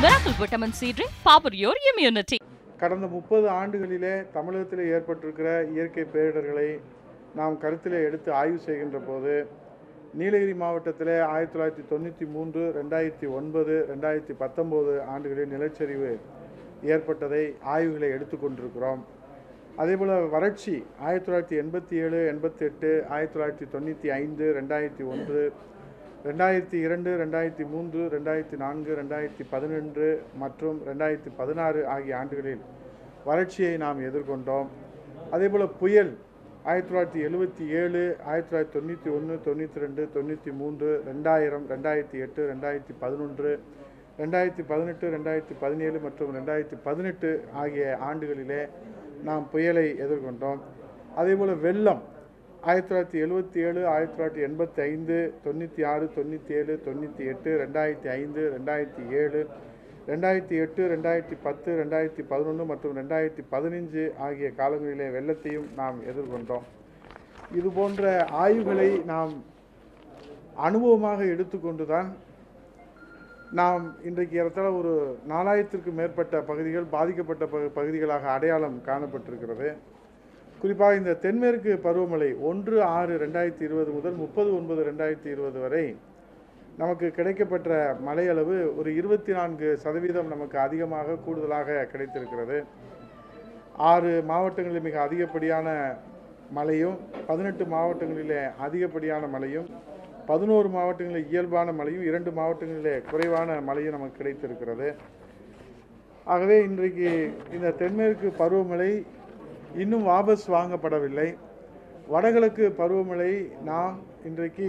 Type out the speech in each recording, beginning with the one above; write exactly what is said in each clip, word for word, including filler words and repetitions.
Miracle Vitamin C Drink, power your immunity. கடந்த முப்பது ஆண்டுகளிலே தமிழகத்தில் ஏற்பட்டிருக்கிற இயற்கை பேரிடர்களை நாம் கருத்தில் எடுத்து ஆய்வு செய்கின்ற போது நீலகிரி மாவட்டத்தில் ஆயிரத்தி தொள்ளாயிரத்தி தொண்ணூற்றி மூன்று ரெண்டாயிரத்தி ஒன்பது ரெண்டாயிரத்தி பத்தொம்போது ஆண்டுகளில் நிலச்சரிவு ஏற்பட்டதை ஆய்வுகளை எடுத்துக்கொண்டிருக்கிறோம். அதேபோல் வறட்சி ஆயிரத்தி தொள்ளாயிரத்தி எண்பத்தி ஏழு எண்பத்தி எட்டு ஆயிரத்தி தொள்ளாயிரத்தி தொண்ணூற்றி ஐந்து ரெண்டாயிரத்தி ஒன்று ரெண்டாயிரத்தி இரண்டு ரெண்டாயிரத்தி மூன்று ரெண்டாயிரத்தி நான்கு ரெண்டாயிரத்தி பதினொன்று மற்றும் ரெண்டாயிரத்தி பதினாறு ஆகிய ஆண்டுகளில் வறட்சியை நாம் எதிர்கொண்டோம். அதேபோல் புயல் ஆயிரத்தி தொள்ளாயிரத்தி எழுபத்தி ஏழு ஆயிரத்தி தொள்ளாயிரத்தி தொண்ணூற்றி ஒன்று தொண்ணூற்றி ரெண்டு தொண்ணூற்றி மூன்று ரெண்டாயிரம் ரெண்டாயிரத்தி எட்டு ரெண்டாயிரத்தி பதினொன்று ரெண்டாயிரத்தி பதினெட்டு ரெண்டாயிரத்தி பதினேழு மற்றும் ரெண்டாயிரத்தி பதினெட்டு ஆகிய ஆண்டுகளிலே நாம் புயலை எதிர்கொண்டோம். அதேபோல் வெள்ளம் ஆயிரத்தி தொள்ளாயிரத்தி எழுபத்தி ஏழு ஆயிரத்தி தொள்ளாயிரத்தி எண்பத்தி ஐந்து தொண்ணூற்றி ஆறு தொண்ணூற்றி ஏழு தொண்ணூற்றி எட்டு ரெண்டாயிரத்தி ஐந்து ரெண்டாயிரத்தி ஏழு ரெண்டாயிரத்தி எட்டு ரெண்டாயிரத்தி பத்து ரெண்டாயிரத்தி பதினொன்று மற்றும் ரெண்டாயிரத்தி பதினஞ்சு ஆகிய காலங்களிலே வெள்ளத்தையும் நாம் எதிர்கொண்டோம். இதுபோன்ற ஆய்வுகளை நாம் அனுபவமாக எடுத்துக்கொண்டு தான் நாம் இன்றைக்கு ஏறத்தாழ ஒரு நாலாயிரத்திற்கு மேற்பட்ட பகுதிகள் பாதிக்கப்பட்ட பகுதிகளாக அடையாளம் காணப்பட்டிருக்கிறது. குறிப்பாக இந்த தென்மேற்கு பருவமழை ஒன்று ஆறு ரெண்டாயிரத்தி இருபது முதல் முப்பது ஒன்பது ரெண்டாயிரத்தி இருபது வரை நமக்கு கிடைக்கப்பெற்ற மழை அளவு ஒரு இருபத்தி நான்கு சதவீதம் நமக்கு அதிகமாக கூடுதலாக கிடைத்திருக்கிறது. ஆறு மாவட்டங்களில் மிக அதிகப்படியான மழையும் பதினெட்டு மாவட்டங்களிலே அதிகப்படியான மழையும் பதினோரு மாவட்டங்களில் இயல்பான மழையும் இரண்டு மாவட்டங்களிலே குறைவான மழையும் நமக்கு கிடைத்திருக்கிறது. ஆகவே இன்றைக்கு இந்த தென்மேற்கு பருவமழை இன்னும் வாபஸ் வாங்கப்படவில்லை. வடகிழக்கு பருவமழை நாம் இன்றைக்கு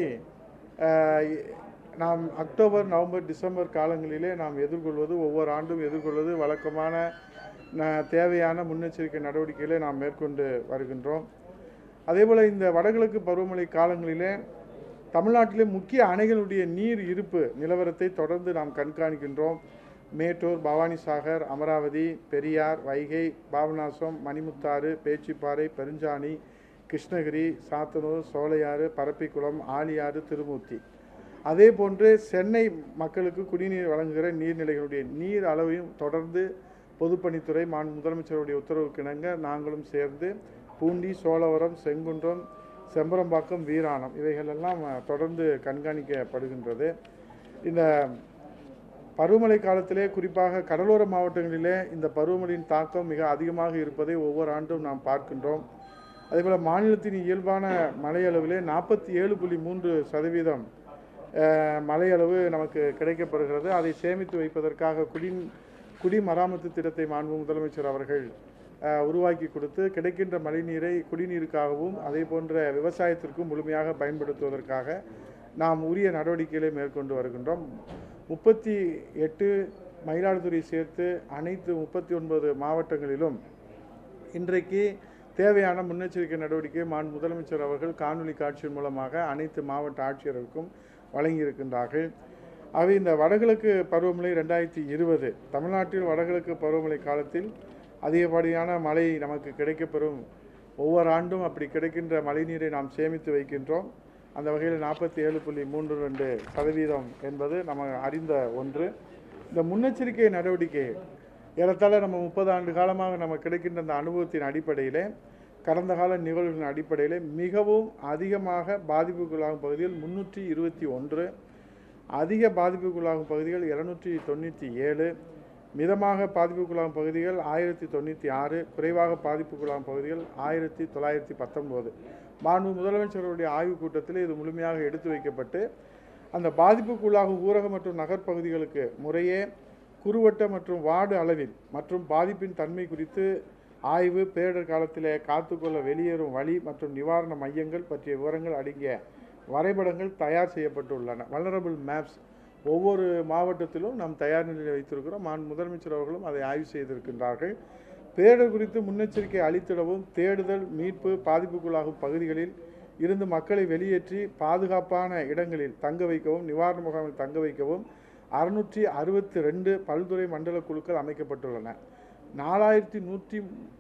நாம் அக்டோபர் நவம்பர் டிசம்பர் காலங்களிலே நாம் எதிர்கொள்வது ஒவ்வொரு ஆண்டும் எதிர்கொள்வது வழக்கமான தேவையான முன்னெச்சரிக்கை நடவடிக்கைகளை நாம் மேற்கொண்டு வருகின்றோம். அதேபோல் இந்த வடகிழக்கு பருவமழை காலங்களிலே தமிழ்நாட்டிலே முக்கிய அணைகளுடைய நீர் இருப்பு நிலவரத்தை தொடர்ந்து நாம் கண்காணிக்கின்றோம். மேட்டூர், பவானிசாகர், அமராவதி, பெரியார், வைகை, பாபநாசம், மணிமுத்தாறு, பேச்சிப்பாறை, பெருஞ்சாணி, கிருஷ்ணகிரி, சாத்தனூர், சோலையாறு, பரப்பிக்குளம், ஆலியாறு, திருமூர்த்தி, அதே போன்று சென்னை மக்களுக்கு குடிநீர் வழங்குகிற நீர்நிலைகளுடைய நீர் அளவையும் தொடர்ந்து பொதுப்பணித்துறை மாண்பு முதலமைச்சருடைய உத்தரவுக்கு இணங்க நாங்களும் சேர்ந்து பூண்டி, சோழவரம், செங்குன்றம், செம்பரம்பாக்கம், வீராணம் இவைகளெல்லாம் தொடர்ந்து கண்காணிக்கப்படுகின்றது. இந்த பருவமழை காலத்திலே குறிப்பாக கடலோர மாவட்டங்களிலே இந்த பருவமழையின் தாக்கம் மிக அதிகமாக இருப்பதை ஒவ்வொரு ஆண்டும் நாம் பார்க்கின்றோம். அதேபோல் மாநிலத்தின் இயல்பான மழையளவிலே நாற்பத்தி ஏழு புள்ளி மூன்று சதவீதம் மழையளவு நமக்கு கிடைக்கப்படுகிறது. அதை சேமித்து வைப்பதற்காக குடி குடிமராமத்து திட்டத்தை மாண்பு முதலமைச்சர் அவர்கள் உருவாக்கி கொடுத்து கிடைக்கின்ற மழைநீரை குடிநீருக்காகவும் அதே போன்ற விவசாயத்திற்கும் முழுமையாக பயன்படுத்துவதற்காக நாம் உரிய நடவடிக்கைகளை மேற்கொண்டு வருகின்றோம். முப்பத்தி எட்டு மயிலாடுதுறை சேர்த்து அனைத்து முப்பத்தி ஒன்பது மாவட்டங்களிலும் இன்றைக்கு தேவையான முன்னெச்சரிக்கை நடவடிக்கை மாண்பு முதலமைச்சர் அவர்கள் காணொலி காட்சியின் மூலமாக அனைத்து மாவட்ட ஆட்சியர்களுக்கும் வழங்கியிருக்கின்றார்கள். அவை இந்த வடகிழக்கு பருவமழை ரெண்டாயிரத்தி இருபது தமிழ்நாட்டில் வடகிழக்கு பருவமழை காலத்தில் அதிகப்படியான மழை நமக்கு கிடைக்கப்பெறும். ஒவ்வொரு ஆண்டும் அப்படி கிடைக்கின்ற மழைநீரை நாம் சேமித்து வைக்கின்றோம். அந்த வகையில் நாற்பத்தி ஏழு புள்ளி மூன்று ரெண்டு சதவீதம் என்பது நம்ம அறிந்த ஒன்று. இந்த முன்னெச்சரிக்கை நடவடிக்கை ஏறத்தாழ நம்ம முப்பது ஆண்டு காலமாக நம்ம கிடைக்கின்ற அந்த அனுபவத்தின் அடிப்படையில் கடந்த கால நிகழ்வுகளின் அடிப்படையில் மிகவும் அதிகமாக பாதிப்புக்குள்ளாகும் பகுதிகள் முன்னூற்றி இருபத்தி ஒன்று, அதிக பாதிப்புக்குள்ளாகும் பகுதிகள் இருநூற்றி தொண்ணூற்றி ஏழு, மிதமாக பாதிப்புக்குள்ளாகும் பகுதிகள் ஆயிரத்தி தொண்ணூற்றி ஆறு, குறைவாக பாதிப்புக்குள்ளாகும் பகுதிகள் ஆயிரத்தி தொள்ளாயிரத்தி பத்தொம்போது. மாண்பு முதலமைச்சருடைய ஆய்வுக் கூட்டத்தில் இது முழுமையாக எடுத்து வைக்கப்பட்டு அந்த பாதிப்புக்குள்ளாகும் ஊரக மற்றும் நகர்ப்பகுதிகளுக்கு முறையே குறுவட்ட மற்றும் வார்டு அளவில் மற்றும் பாதிப்பின் தன்மை குறித்து ஆய்வு, பேரிடர் காலத்தில் காத்துக்கொள்ள வெளியேறும் வழி மற்றும் நிவாரண மையங்கள் பற்றிய விவரங்கள் அடங்கிய வரைபடங்கள் தயார் செய்யப்பட்டுள்ளன. வல்னரபிள் மேப்ஸ் ஒவ்வொரு மாவட்டத்திலும் நாம் தயார் நிலையில் வைத்திருக்கிறோம். மாண்பு முதலமைச்சர் அவர்களும் அதை ஆய்வு செய்திருக்கின்றார்கள். பேரிடர் குறித்து முன்னெச்சரிக்கை அளித்திடவும் தேடுதல், மீட்பு, பாதிப்புக்குள்ளாகும் பகுதிகளில் இருந்து மக்களை வெளியேற்றி பாதுகாப்பான இடங்களில் தங்க வைக்கவும் நிவாரண முகாமில் தங்க வைக்கவும் அறுநூற்றி அறுபத்தி ரெண்டு பல்துறை மண்டல குழுக்கள் அமைக்கப்பட்டுள்ளன. நாலாயிரத்தி நூற்றி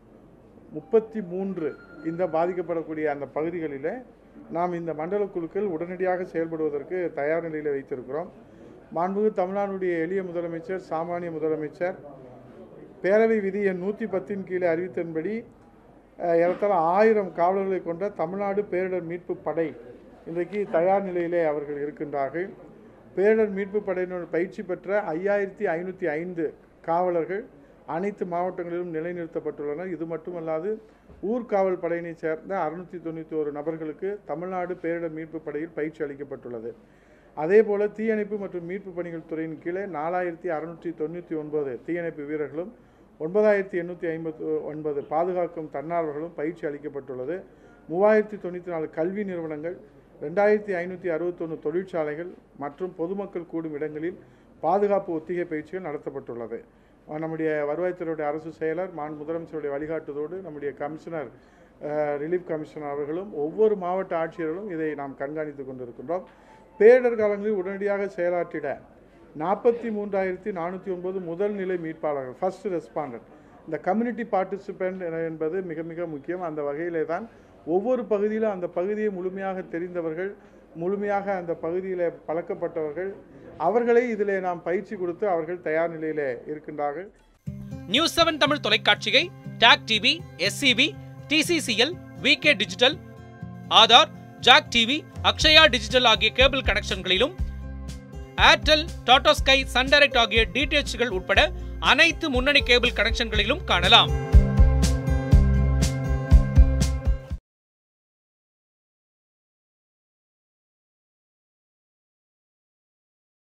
முப்பத்தி மூன்று இந்த பாதிக்கப்படக்கூடிய அந்த பகுதிகளில் நாம் இந்த மண்டல குழுக்கள் உடனடியாக செயல்படுவதற்கு தயார் நிலையில் வைத்திருக்கிறோம். மாண்புமிகு தமிழ்நாடுடைய எளிய முதலமைச்சர், சாமானிய முதலமைச்சர் பேரவை விதி எண் நூற்றி பத்தின் கீழே அறிவித்தன்படி ஏறத்தாழ ஆயிரம் காவலர்களை கொண்ட தமிழ்நாடு பேரிடர் மீட்பு படை இன்றைக்கு தயார் நிலையிலே அவர்கள் இருக்கின்றார்கள். பேரிடர் மீட்பு படையினர் பயிற்சி பெற்ற ஐயாயிரத்தி ஐநூற்றி ஐந்து காவலர்கள் அனைத்து மாவட்டங்களிலும் நிலைநிறுத்தப்பட்டுள்ளனர். இது மட்டுமல்லாது ஊர்காவல் படையினை சேர்ந்த அறுநூற்றி தொண்ணூற்றி ஒரு நபர்களுக்கு தமிழ்நாடு பேரிடர் மீட்பு படையில் பயிற்சி அளிக்கப்பட்டுள்ளது. அதேபோல தீயணைப்பு மற்றும் மீட்பு பணிகள் துறையின் கீழே நாலாயிரத்தி அறுநூற்றி தொண்ணூற்றி ஒன்பது தீயணைப்பு வீரர்களும் ஒன்பதாயிரத்தி எண்ணூற்றி ஐம்பத்தி ஒன்பது பாதுகாக்கும் தன்னார்வர்களும் பயிற்சி அளிக்கப்பட்டுள்ளது. மூவாயிரத்தி தொண்ணூற்றி நாலு கல்வி நிறுவனங்கள், ரெண்டாயிரத்தி ஐநூற்றி அறுபத்தொன்று தொழிற்சாலைகள் மற்றும் பொதுமக்கள் கூடும் இடங்களில் பாதுகாப்பு ஒத்திகை பயிற்சிகள் நடத்தப்பட்டுள்ளது. நம்முடைய வருவாய்த்துறையுடைய அரசு செயலர் மாண்பு முதலமைச்சருடைய வழிகாட்டுதோடு நம்முடைய கமிஷனர் ரிலீஃப் கமிஷனர் அவர்களும் ஒவ்வொரு மாவட்ட ஆட்சியர்களும் இதை நாம் கண்காணித்து கொண்டிருக்கின்றோம். பேரிடர் காலங்களில் உடனடியாக செயலாற்றிட நாற்பத்தி மூன்றாயிரத்தி நானூற்றி ஒன்பது முதல் நிலை மீட்பாளர்கள், ஃபர்ஸ்ட் ரெஸ்பாண்டன்ட். இந்த கம்யூனிட்டி பார்ட்டிசிபென்ட் என்பது மிக மிக முக்கியம். அந்த வகையிலே தான் ஒவ்வொரு பகுதியிலும் அந்த பகுதியை முழுமையாக தெரிந்தவர்கள், முழுமையாக அந்த பகுதியில் பழக்கப்பட்டவர்கள், அவர்களை இதிலே நாம் பயிற்சி கொடுத்து அவர்கள் தயார் நிலையிலே இருக்கின்றார்கள். நியூஸ் செவன் தமிழ் தொலைக்காட்சியை TAC TV, SCV, TCCL, VK digital, Aadhaar, Jak TV, Akshaya digital ஆகிய கேபிள் கனெக்ஷன்களிலும், Airtel, Tata Sky, Sun Direct ஆகிய டிடிஎச்கள் உட்பட அனைத்து முன்னணி கேபிள் கனெக்ஷன்களிலும் காணலாம்.